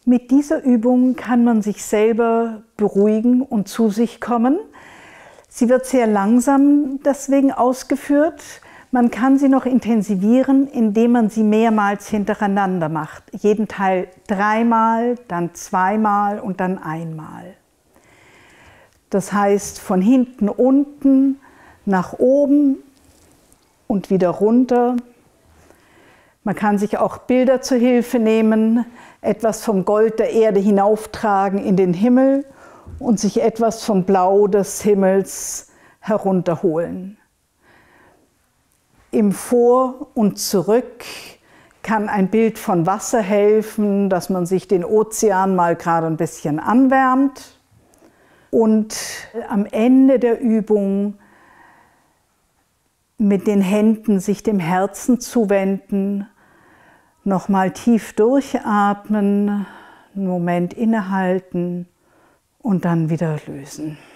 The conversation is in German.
Mit dieser Übung kann man sich selber beruhigen und zu sich kommen. Sie wird sehr langsam deswegen ausgeführt. Man kann sie noch intensivieren, indem man sie mehrmals hintereinander macht. Jeden Teil 3-mal, dann 2-mal und dann 1-mal. Das heißt, von hinten unten nach oben und wieder runter. Man kann sich auch Bilder zur Hilfe nehmen, etwas vom Gold der Erde hinauftragen in den Himmel und sich etwas vom Blau des Himmels herunterholen. Im Vor und Zurück kann ein Bild von Wasser helfen, dass man sich den Ozean mal gerade ein bisschen anwärmt. Und am Ende der Übung mit den Händen sich dem Herzen zuwenden, nochmal tief durchatmen, einen Moment innehalten und dann wieder lösen.